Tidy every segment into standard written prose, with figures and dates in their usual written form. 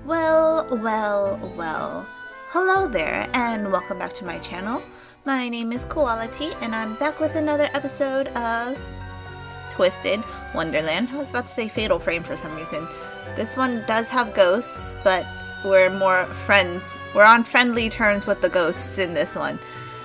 Well. Hello there, and welcome back to my channel. My name is Koality, and I'm back with another episode of Twisted Wonderland. I was about to say Fatal Frame for some reason. This one does have ghosts, but we're more friends. We're on friendly terms with the ghosts in this one.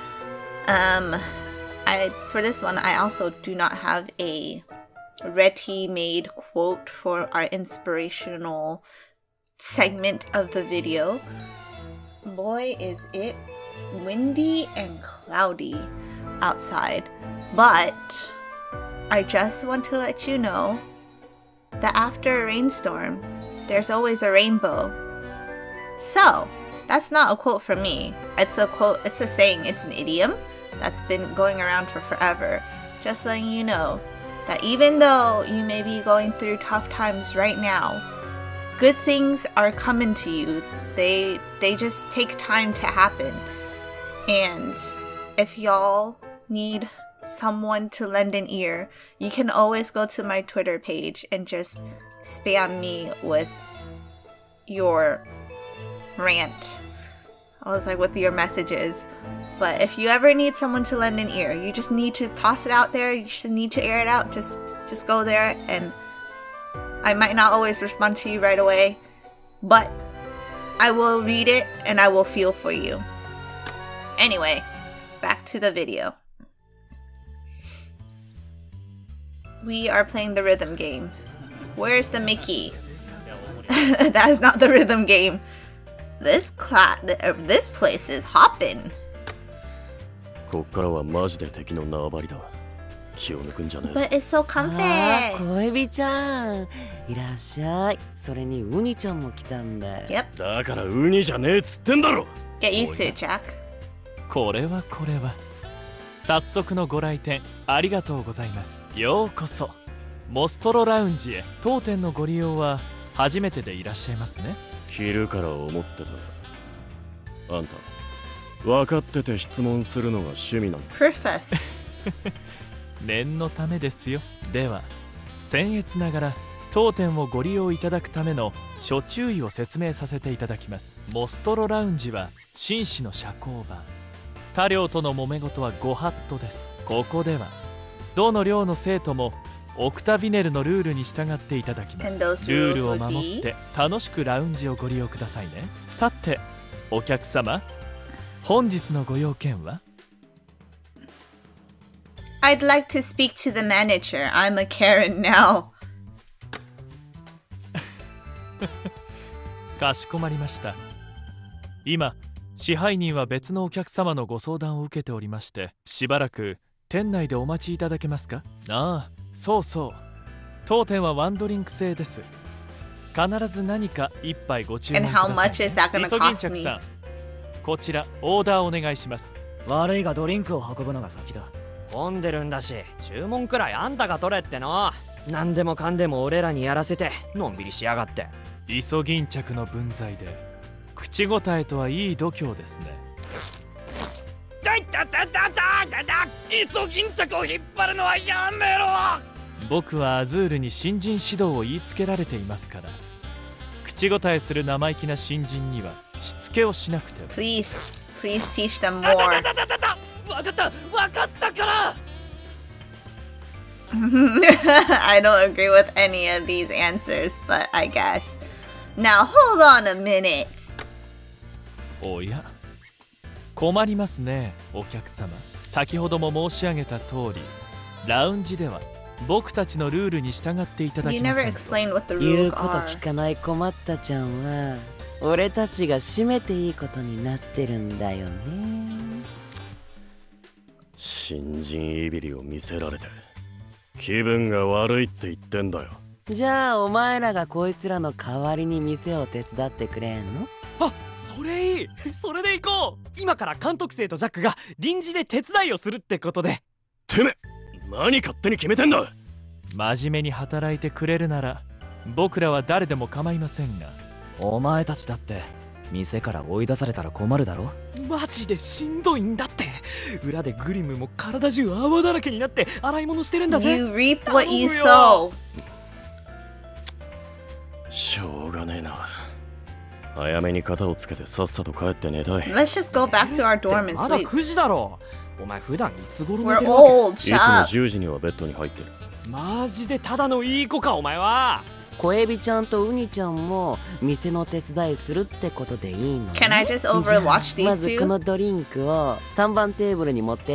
For this one, I also do not have a ready-made quote for our inspirational segment of the video. Boy, is it windy and cloudy outside, but I just want to let you know that after a rainstorm, there's always a rainbow. So, that's not a quote from me. It's a quote, it's a saying, it's an idiom that's been going around for forever. Just letting you know that even though you may be going through tough times right now, good things are coming to you. They just take time to happen. And if y'all need someone to lend an ear, you can always go to my Twitter page and just spam me with your rant. I was like, with your messages. But if you ever need someone to lend an ear, you just need to toss it out there. You just need to air it out. Just go there, and I might not always respond to you right away, but I will read it and I will feel for you. Anyway, back to the video. We are playing the rhythm game. Where's the Mickey? That is not the rhythm game. This place is hopping. But it's so comfy. 恋人ちゃん、いらっしゃい。それにウニちゃんも来たんだ。 Yep. だからウニじゃねえっつってんだろ。 Get used to it, Jack. これは早速のご来店ありがとうございます。ようこそモストロラウンジへ。当店のご利用は初めてでいらっしゃいますね。 昼から思ってた。あんた分かってて質問するのが趣味なの。 Preface. 念のためですよ。では僭越ながら当店をご利用いただくための諸注意を説明させていただきます。モストロラウンジは紳士の社交場。他寮との揉め事はご法度です。ここではどの寮の生徒もオクタビネルのルールに従っていただきます。ルールを守って楽しくラウンジをご利用くださいね。さてお客様、本日のご用件は？ I'd like to speak to the manager. I'm a Karen now. かしこまりました。今支配人は別のお客様のご相談を受けておりまして、しばらく店内でお待ちいただけますか？ああ、そうそう。当店はワンドリンク制です。必ず何か一杯ご注文ください。 And how much is that gonna cost me? さん、こちらオーダーお願いします。 悪いがドリンクを運ぶのが先だ。 混んでるんだし、注文くらいあんたが取れっての。何でもかんでも俺らにやらせてのんびりしやがって。 イソギンチャクの分際で口答えとはいい度胸ですね。 イソギンチャクを引っ張るのはやめろ。 僕はアズールに新人指導を言いつけられていますから、口答えする生意気な新人にはしつけをしなくては。 Please teach them more. わかったから。 I don't agree with any of these answers, but I guess. Now hold on a minute. おや、困りますね、お客様。先ほども申し上げた通り、ラウンジでは僕たちのルールに従っていただきます。 You never explained what the 言 rules うこと are. 聞かない困ったちゃんは、俺たちが締めていいことになってるんだよね。 新人いびりを見せられて気分が悪いって言ってんだよ。 じゃあお前らがこいつらの代わりに店を手伝ってくれんの？ あ、それいい。それで行こう。今から監督生とジャックが臨時で手伝いをするってことで。 てめ、何勝手に決めてんだ。 真面目に働いてくれるなら僕らは誰でも構いませんが。 お前たちだって店から追い出されたら困るだろ。 マジでしんどいんだって。裏でグリムも体中泡だらけになって洗い物してるんだぜ。 You reap what you sow. しょうがねえな。 早めに肩をつけてさっさと帰って寝たい。 Let's just go back to our dorm and まだ sleep. 9時だろ。お前普段いつ頃寝 We're てるわけ？ old. いつ Shut も up. 10時にはベッドに入ってる。 マジでただのいい子かお前は。 小エビちゃんとウニちゃんも店の手伝いするってことでいいの？ Can I just overwatch じゃあま these ず two? このドリンクを3番テーブルに持ってって。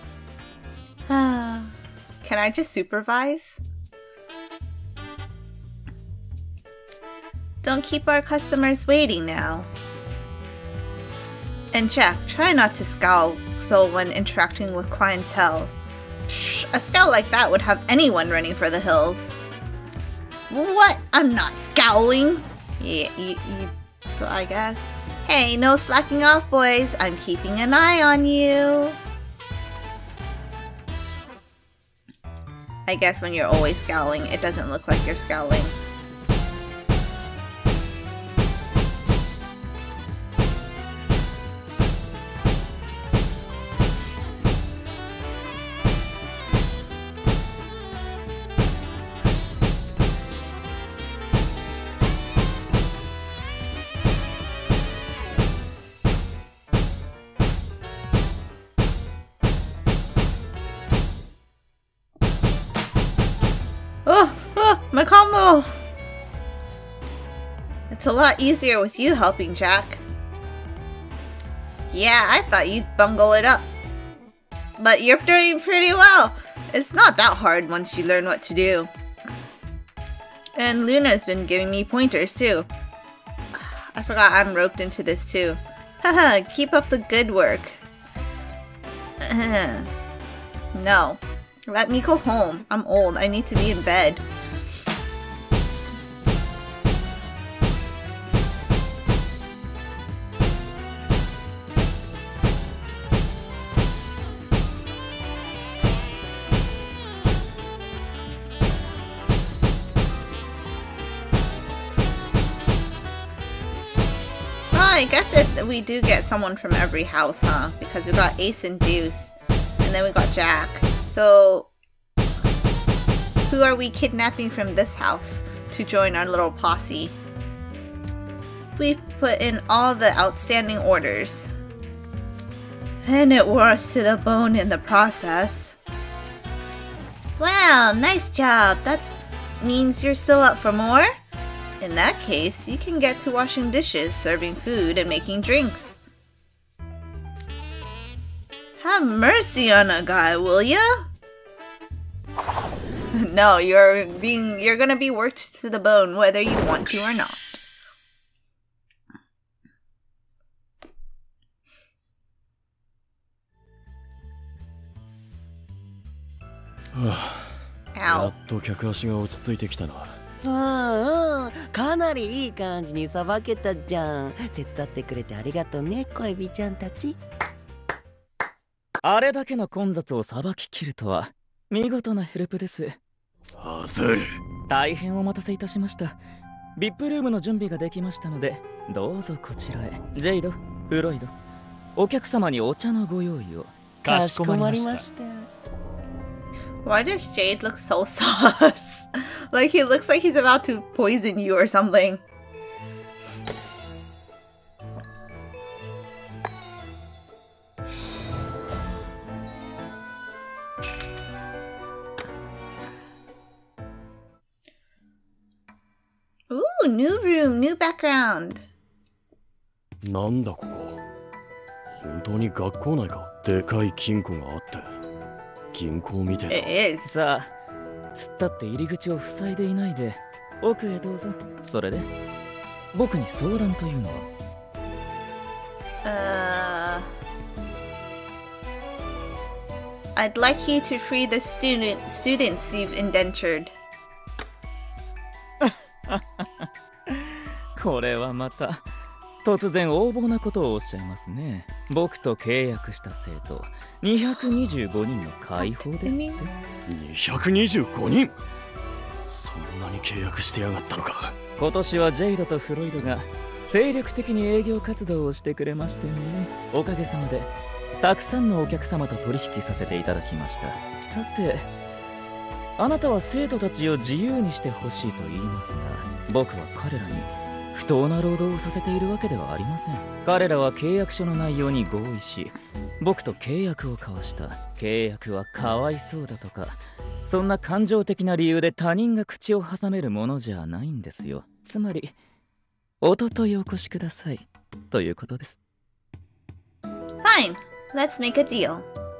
Can I just supervise? Don't keep our customers waiting now. And Jack, try not to scowl so when interacting with clientele. Psh, a scowl like that would have anyone running for the hills. What? I'm not scowling. Yeah, you I guess. Hey, no slacking off, boys. I'm keeping an eye on you. I guess when you're always scowling, it doesn't look like you're scowling. My combo! It's a lot easier with you helping, Jack. Yeah, I thought you'd bungle it up. But you're doing pretty well. It's not that hard once you learn what to do. And Luna's been giving me pointers too. I forgot I'm roped into this too. Haha, keep up the good work. No. Let me go home. I'm old. I need to be in bed. I guess we do get someone from every house, huh? Because we got Ace and Deuce, and then we got Jack. So, who are we kidnapping from this house to join our little posse? We've put in all the outstanding orders. And it wore us to the bone in the process. Wow, nice job. That means you're still up for more? In that case, you can get to washing dishes, serving food, and making drinks. Have mercy on a guy, will ya? No, you're gonna be worked to the bone whether you want to or not. Ow. やっと客足が落ち着いてきたな。 かなりいい感じにさばけたじゃん。手伝ってくれてありがとうね、小エビちゃんたち。 あれだけの混雑をさばききるとは見事なヘルプです。 焦る。 大変お待たせいたしました。VIP ルームの準備ができましたので、どうぞこちらへ。ジェイド、フロイド、お客様にお茶のご用意を。 かしこまりました。 Why does Jade look so sus? Like he looks like he's about to poison you or something. Ooh, new room, new background. なんだここ。本当に学校内か。でかい金庫があって。銀行みたいな。 It is. さあ、突っ立って入り口を塞いでいないで奥へどうぞ。それで僕に相談というのは I'd like you to free the students you've indentured. これはまた突然横暴なことをおっしゃいますね。僕と契約した生徒225人の解放ですって。 225人？そんなに契約してやがったのか。 今年はジェイドとフロイドが精力的に営業活動をしてくれましてね。おかげさまでたくさんのお客様と取引させていただきました。さて、あなたは生徒たちを自由にしてほしいと言いますが、僕は彼らに不当な労働をさせているわけではありません。彼らは契約書の内容に合意し、僕と契約を交わした。契約はかわいそうだとか、そんな感情的な理由で他人が口を挟めるものじゃないんですよ。つまり、おとといお越しくださいということです。 Fine, let's make a deal.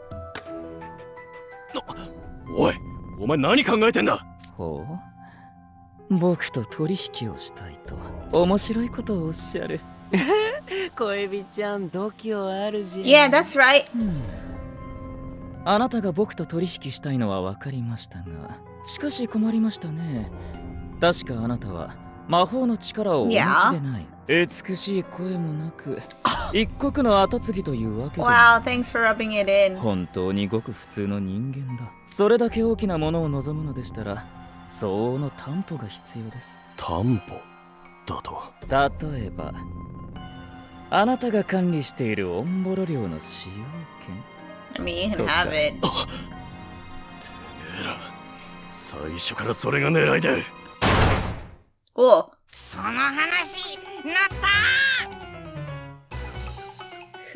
おい、お前何考えてんだ。 ほう、僕と取引をしたいと面白いことをおっしゃる。 恋人ちゃん度胸あるじゃん。 Yeah, that's right. あなたが僕と取引したいのは分かりましたが、しかし困りましたね。確かあなたは魔法の力をお持ちでない。美しい声もなく、一国の跡継ぎというわけで。 Wow, thanks for rubbing it in. 本当にごく普通の人間だ。それだけ大きなものを望むのでしたら、相応の担保が必要です。 担保だと。 例えば、あなたが管理しているオンボロ領の使用権。 I mean, you can have it. てめえら、最初からそれが狙いで。 Oh. その話なった。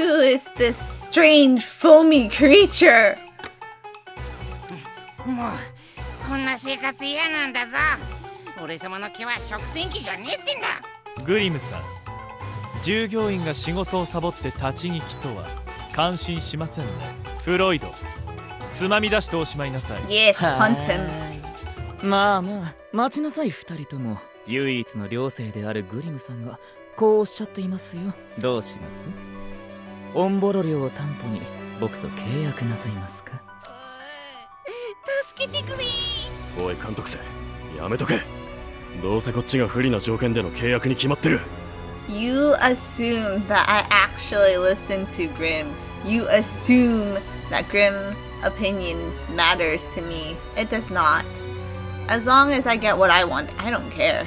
Who is this strange foamy creature? もうこんな生活嫌なんだぞ。俺様の毛は食洗機じゃねえってんだ。 グリムさん、従業員が仕事をサボって立ち聞きとは感心しませんね。フロイド、つまみ出しておしまいなさい。 Yes, hunt him. まあまあ、待ちなさい二人とも。唯一の寮生であるグリムさんがこうおっしゃっていますよ。どうします？オンボロ領を担保に僕と契約なさいますか？ 助けてくれ。 おい監督生、やめとけ。どうせこっちが不利な条件での契約に決まってる。 You assume that I actually listen to Grim. You assume that Grim opinion matters to me. It does not. As long as I get what I want, I don't care.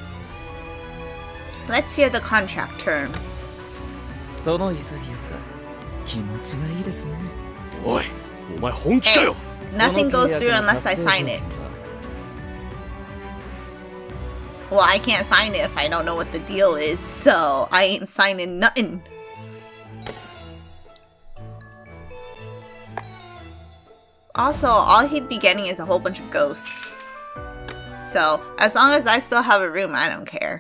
Let's hear the contract terms. その潔さ、気持ちがいいですね。 おい、お前本気かよ。 Nothing goes through unless I sign it. Well, I can't sign it if I don't know what the deal is, so I ain't signing nothing. Also, all he'd be getting is a whole bunch of ghosts. So, as long as I still have a room, I don't care.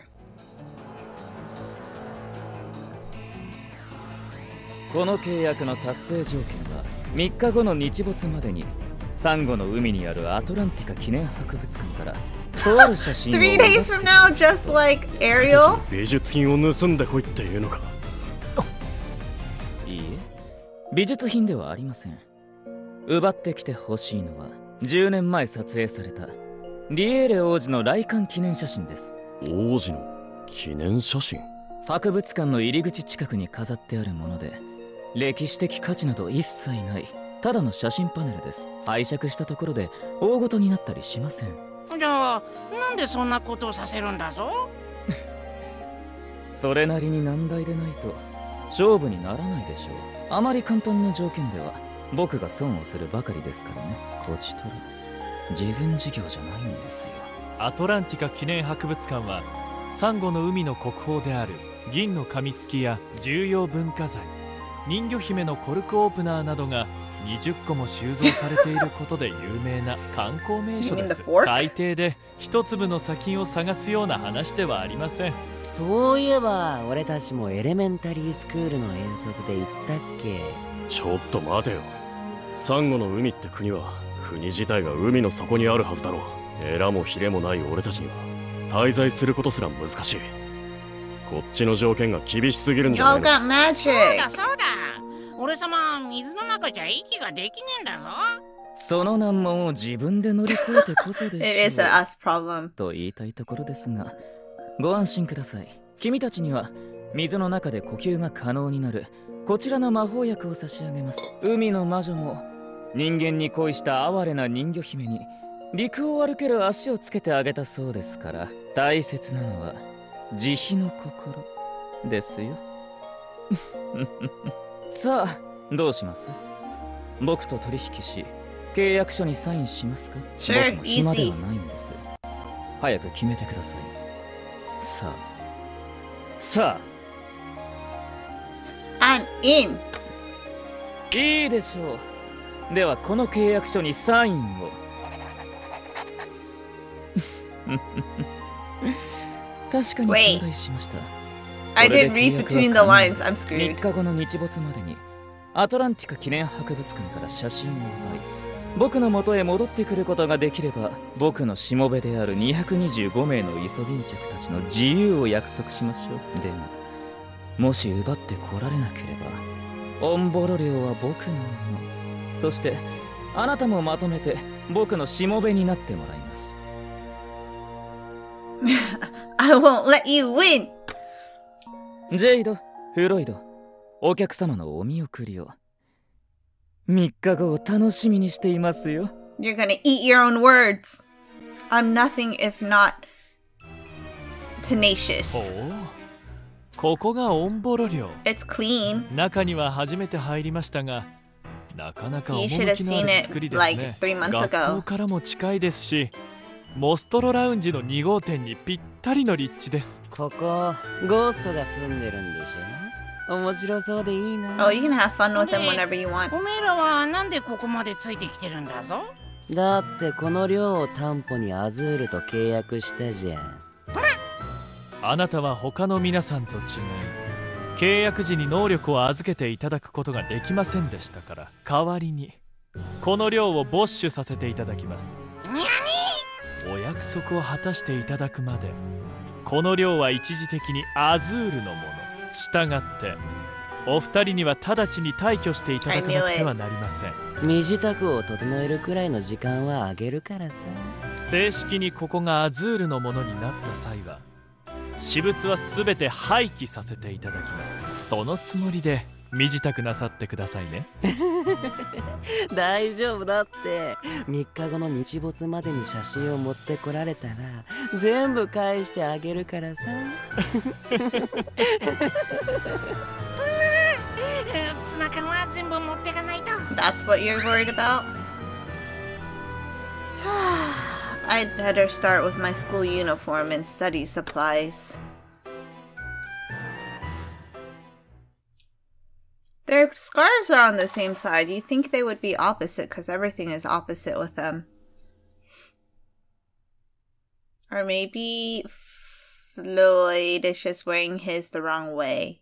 この契約の達成条件は3日後の日没までにサンゴの海にあるアトランティカ記念博物館からとある写真を 3 days from now, just like Ariel? 美術品を盗んでこいっていうのか。 いいえ、美術品ではありません。奪ってきてほしいのは10年前撮影されたリエーレ王子の来館記念写真です。 王子の記念写真？ 博物館の入り口近くに飾ってあるもので、歴史的価値など一切ない、ただの写真パネルです。拝借したところで大ごとになったりしません。 じゃあなんでそんなことをさせるんだぞ。 それなりに難題でないと勝負にならないでしょう。あまり簡単な条件では僕が損をするばかりですからね。こちとら慈善事業じゃないんですよ。 アトランティカ記念博物館はサンゴの海の国宝である銀の紙すきや重要文化財、人魚姫のコルクオープナーなどが20個も収蔵されていることで有名な観光名所です。海底で一粒の砂金を探すような話ではありません。 そういえば俺たちもエレメンタリースクールの遠足で行ったっけ。 ちょっと待てよ。サンゴの海って国は国自体が海の底にあるはずだろう。エラもヒレもない俺たちには滞在することすら難しい。こっちの条件が厳しすぎるんじゃないの？ Y'all got magic. そうだそうだ。俺様水の中じゃ息ができねえんだぞ。 その難問を自分で乗り越えてこそで It is しょ an us problem. と言いたいところですが、ご安心ください。君たちには水の中で呼吸が可能になるこちらの魔法薬を差し上げます。海の魔女も人間に恋した哀れな人魚姫に陸を歩ける足をつけてあげたそうですから、大切なのは慈悲の心ですよ。さあどうします？僕と取引し契約書にサインしますか？ Sure, 僕も暇で easy. はないんです。早く決めてください。さあさ I'm in. あ、いいでしょう。ではこの契約書にサインを。確かに頂戴しました。 I did read between the lines. I'm 3 screwed. 日後の日没までにアトランティカ記念博物館から写真を奪い、僕の元へ戻ってくることができれば、僕のしもべである225名のイソギンチャクたちの自由を約束しましょう。でももし奪ってこられなければ、オンボロ領は僕のもの。そしてあなたもまとめて僕のしもべになってもらいます。 I won't let you win. ジェイド、フロイド、お客様のお見送りを3日後を楽しみにしていますよ。 You're gonna eat your own words. I'm nothing if not tenacious. おお、ここがオンボロ領。 It's clean. 中には初めて入りましたが、なかなか You 趣 should のあ have seen る it 作りです like ね。 3 months 学校 ago. からも近いですし、モストロラウンジの2号店にぴったりの立地です。 ここゴーストが住んでるんでしょ。面白そうでいいな。 Oh, you can have fun with them whenever you want. おめえらはなんでここまでついてきてるんだぞ。 だってこの寮を担保にアズールと契約したじゃん。 あなたは他の皆さんと違い、契約時に能力を預けていただくことができませんでしたから、代わりにこの寮を没収させていただきます。 にゃお約束を果たしていただくまで、この寮は一時的にアズールのもの。従ってお二人には直ちに退去していただかなくてはなりません。 身支度を整えるくらいの時間はあげるからさ。 正式にここがアズールのものになった際は、私物は全て廃棄させていただきます。そのつもりで身支度なさってくださいね。 大丈夫だって。3日後の日没までに写真を持ってこられたら全部返してあげるからさ。 ツナ缶は全部持ってかないと。 That's what you're worried about? I'd better start with my school uniform and study supplies. Their scarves are on the same side. You'd think they would be opposite because everything is opposite with them. Or maybe Floyd is just wearing his the wrong way.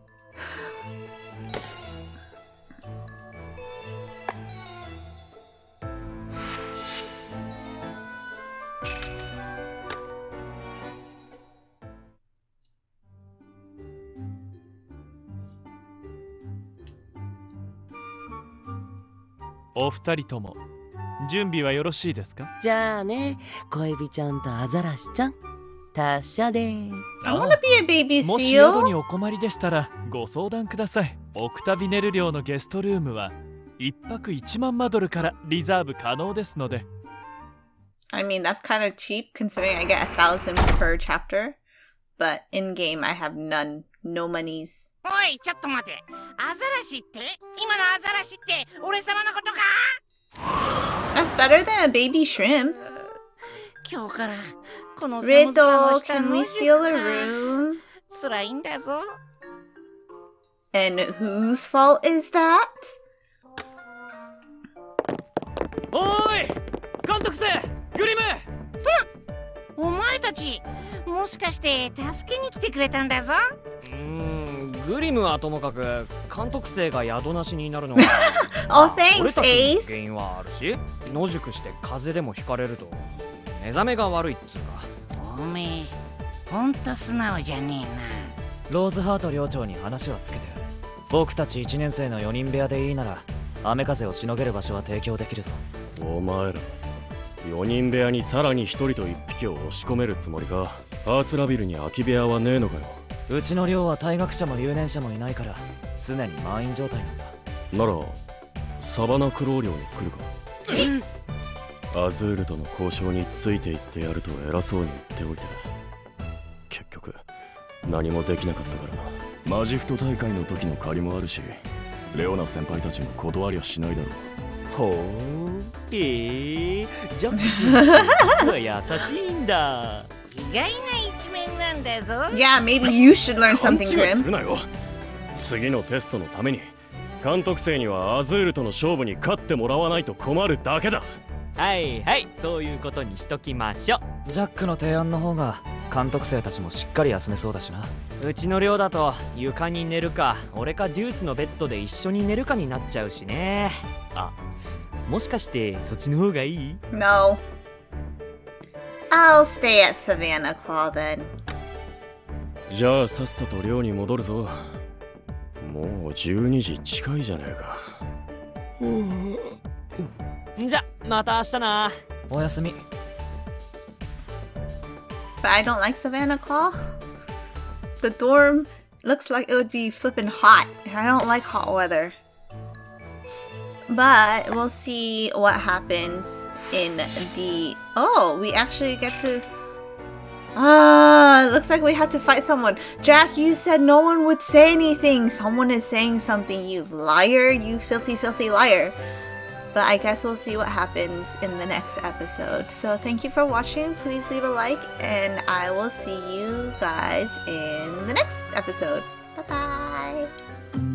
「お二人とも準備はよろしいですか？」 じゃあね、恋人ちゃんとアザラシちゃん、達者でー。 I want to be a baby もし宿 seal. にお困りでしたらご相談ください。オクタビネル寮のゲストルームは1泊1万マドルからリザーブ可能ですので。 I mean, that's kind of cheap considering I get 1,000 per chapter. But in game, I have none. No monies. おい、ちょっと待て。アザラシって？今のアザラシって俺様のことか？ That's better than a baby shrimp. 今日からこの寒空の Riddle, 下 can の we 塾 steal a か。 room? 辛いんだぞ。 And whose fault is that? おーい、監督生グリム。 お前たち、もしかして助けに来てくれたんだぞ。 グリムはともかく監督生が宿なしになるのは Oh, 俺 thanks, たちの Ace. 原因はあるし、野宿して風邪でもひかれると目覚めが悪いっつうか。 おめえ、ほんと素直じゃねえな。 ローズハート寮長に話はつけてある。僕たち1年生の4人部屋でいいなら雨風をしのげる場所は提供できるぞ。 お前ら4人部屋にさらに1人と1匹を押し込めるつもりか。ハーツラビルに空き部屋はねえのかよ。 うちの寮は退学者も留年者もいないから常に満員状態なんだ。 ならサバナクロー寮に来るか。アズールとの交渉についていってやると偉そうに言っておいて結局何もできなかったからな。マジフト大会の時の借りもあるし、レオナ先輩たちも断りゃしないだろう。 ほー、ジョッキーは優しいんだ。 意外な一面がなんだぞ。 Yeah, maybe you should learn 勘 something, 違いす Grim. るなよ。次のテストのために監督生にはアズールとの勝負に勝ってもらわないと困るだけだ。 はいはい、そういうことにしときましょジャックの提案の方が監督生たちもしっかり休めそうだしな。 う。うちの寮だと床に寝るか俺かデュースのベッドで一緒に寝るかになっちゃうしね。あ、もしかしてそっちの方がいい？ No. I'll stay at Savannah Claw then. じゃあさっさと寮に戻るぞ。もう12時近いじゃねえか。 じゃ、また明日な。 おやすみ。 But I don't like Savannah Claw. The dorm looks like it would be flippin' hot. And I don't like hot weather. But we'll see what happens in the... Oh, we actually get to... it looks like we had to fight someone. Jack, you said no one would say anything. Someone is saying something, you liar. You filthy, filthy liar. But I guess we'll see what happens in the next episode. So thank you for watching. Please leave a like. And I will see you guys in the next episode. Bye-bye.